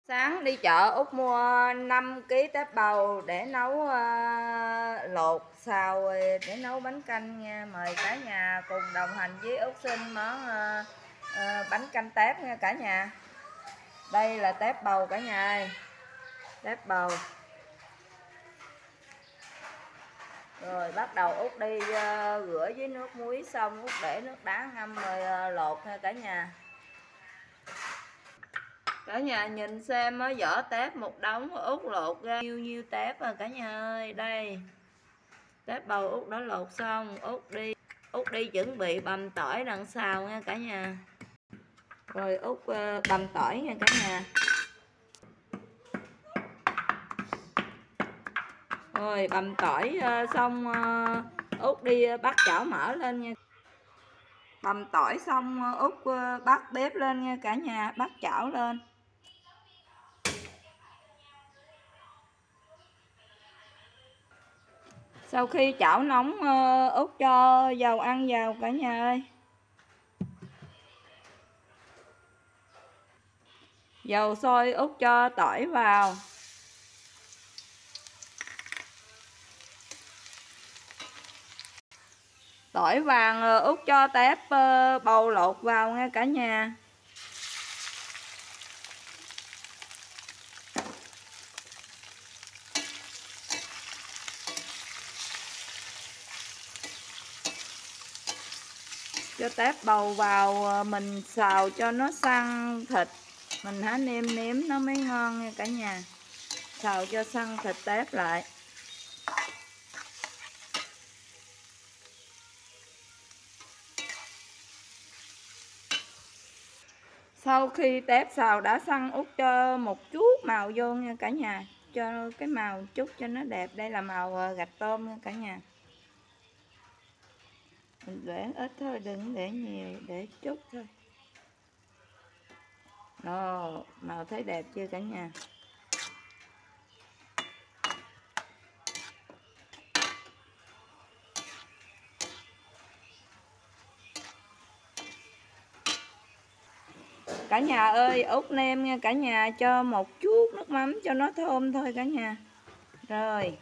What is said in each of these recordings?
Sáng đi chợ Út mua 5 kg tép bầu để nấu lột xào để nấu bánh canh nha. Mời cả nhà cùng đồng hành với Út Sinh món bánh canh tép nha cả nhà. Đây là tép bầu cả nhà ơi. Tép bầu. Rồi bắt đầu Út đi rửa với nước muối xong Út để nước đá ngâm rồi lột nha cả nhà. Cả nhà nhìn xem á, vỏ tép một đống Út lột ra nhiêu tép à cả nhà ơi. Đây tép bầu Út đã lột xong. Út đi chuẩn bị bằm tỏi đằng xào nha cả nhà. Rồi Út bằm tỏi nha cả nhà. Rồi bằm tỏi xong Út đi bắt chảo mỡ lên nha. Bằm tỏi xong Út bắt bếp lên nha cả nhà, bắt chảo lên. Sau khi chảo nóng Út cho dầu ăn vào cả nhà ơi. Dầu sôi Út cho tỏi vào. Tỏi vàng Út cho tép bầu lột vào nha cả nhà. Cho tép bầu vào mình xào cho nó săn thịt. Mình hãy nêm nếm nó mới ngon nha cả nhà. Xào cho săn thịt tép lại. Sau khi tép xào đã săn Út cho một chút màu vô nha cả nhà. Cho cái màu chút cho nó đẹp. Đây là màu gạch tôm nha cả nhà. Mình để ít thôi, đừng để nhiều, để chút thôi. Đó, màu thấy đẹp chưa cả nhà? Cả nhà ơi, Út nêm nha cả nhà, cho một chút nước mắm cho nó thơm thôi cả nhà. Rồi.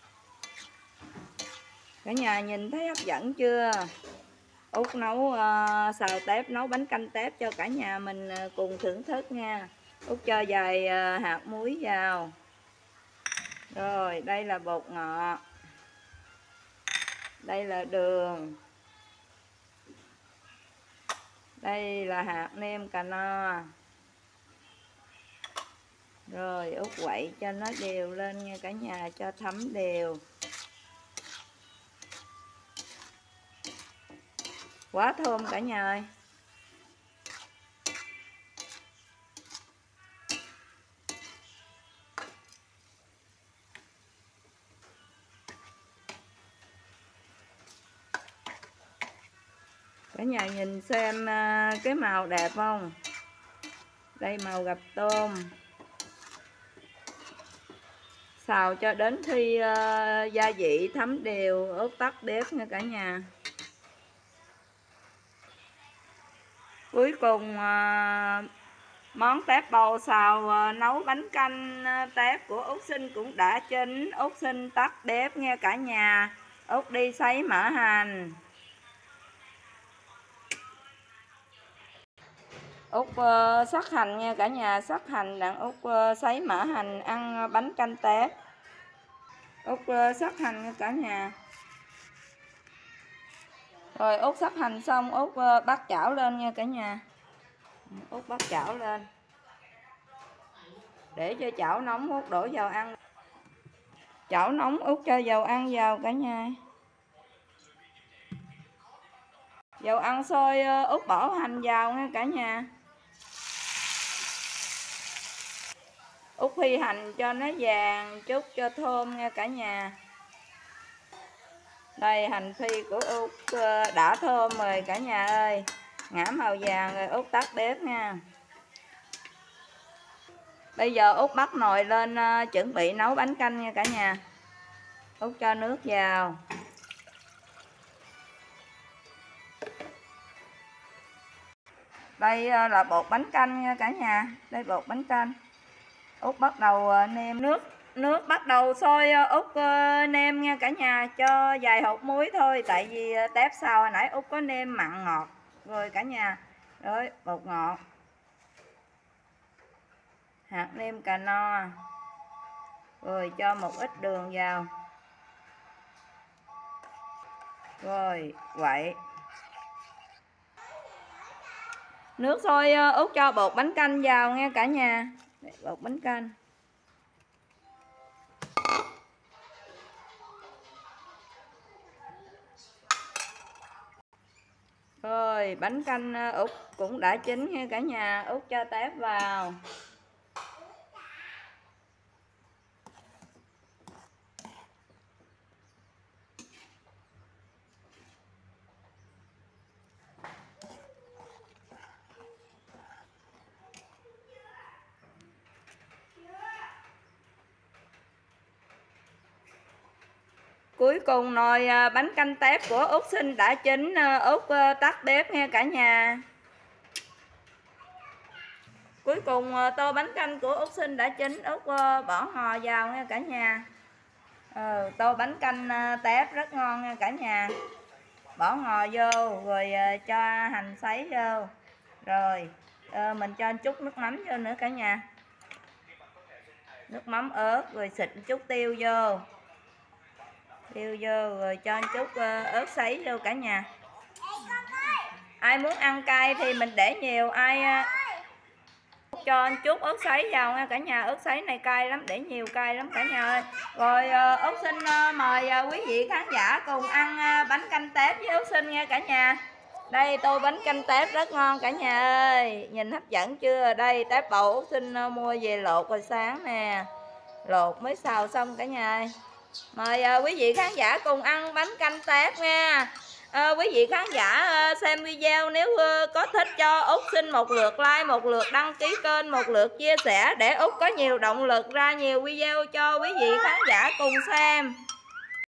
Cả nhà nhìn thấy hấp dẫn chưa? Út nấu xào tép, nấu bánh canh tép cho cả nhà mình cùng thưởng thức nha. Út cho vài hạt muối vào. Rồi, đây là bột ngọt. Đây là đường. Đây là hạt nêm cà no. Rồi Út quậy cho nó đều lên nha cả nhà, cho thấm đều. Quá thơm cả nhà ơi. Cả nhà nhìn xem cái màu đẹp không? Đây màu gạch tôm. Xào cho đến khi gia vị thấm đều, Út tắt bếp nha cả nhà. Cuối cùng món tép bầu xào nấu bánh canh tép của Út Sinh cũng đã chín. Út Sinh tắt bếp nha cả nhà. Út đi sấy mỡ hành. Út sắc hành nha cả nhà, sắc hành đặng Út sấy mỡ hành ăn bánh canh tép. Út sắc hành nha cả nhà. Rồi Út sắc hành xong Út bắt chảo lên nha cả nhà. Út bắt chảo lên. Để cho chảo nóng Út đổ dầu ăn. Chảo nóng Út cho dầu ăn vào cả nhà. Dầu ăn sôi Út bỏ hành vào nha cả nhà. Út phi hành cho nó vàng chút cho thơm nha cả nhà. Đây hành phi của Út đã thơm rồi cả nhà ơi. Ngả màu vàng rồi Út tắt bếp nha. Bây giờ Út bắt nồi lên chuẩn bị nấu bánh canh nha cả nhà. Út cho nước vào. Đây là bột bánh canh nha cả nhà. Đây bột bánh canh. Út bắt đầu nêm nước bắt đầu sôi. Út nêm nha cả nhà, cho vài hột muối thôi, tại vì tép xào hồi nãy Út có nêm mặn ngọt rồi cả nhà. Rồi bột ngọt, hạt nêm cà no, rồi cho một ít đường vào, rồi quậy. Nước sôi Út cho bột bánh canh vào nghe cả nhà. Bột bánh canh. Rồi bánh canh Út cũng đã chín nha cả nhà. Út cho tép vào. Cuối cùng nồi bánh canh tép của Út Sinh đã chín. Út tắt bếp nha cả nhà. Cuối cùng tô bánh canh của Út Sinh đã chín. Út bỏ ngò vào nha cả nhà. Tô bánh canh tép rất ngon nha cả nhà. Bỏ ngò vô rồi cho hành sấy vô. Rồi mình cho chút nước mắm vô nữa cả nhà. Nước mắm ớt, rồi xịt chút tiêu vô. Tiêu vô rồi cho chút ớt sấy vô cả nhà. Ai muốn ăn cay thì mình để nhiều, ai cho chút ớt sấy vào nha cả nhà. Ớt sấy này cay lắm, để nhiều cay lắm cả nhà ơi. Rồi Út Sinh mời quý vị khán giả cùng ăn bánh canh tép với Út Sinh nha cả nhà. Đây tô bánh canh tép rất ngon cả nhà ơi. Nhìn hấp dẫn chưa? Đây tép bầu Út Sinh mua về lột hồi sáng nè. Lột mới xào xong cả nhà ơi. Mời quý vị khán giả cùng ăn bánh canh tép nha. Quý vị khán giả xem video nếu có thích cho Út Sinh một lượt like, một lượt đăng ký kênh, một lượt chia sẻ để Út có nhiều động lực ra nhiều video cho quý vị khán giả cùng xem.